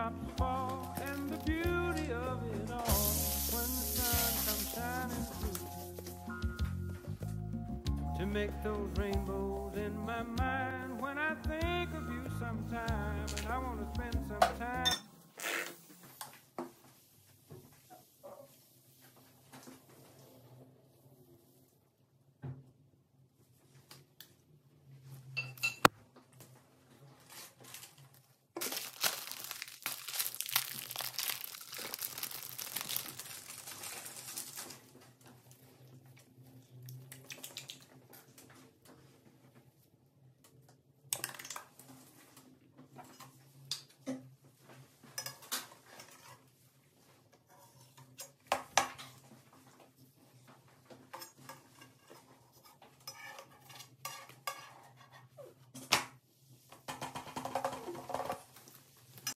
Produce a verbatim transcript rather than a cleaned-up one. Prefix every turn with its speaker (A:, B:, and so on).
A: raindrops fall, and the beauty of it all when the sun comes shining through to make those rainbows in my mind. When I think of you sometime, and I want to spend some time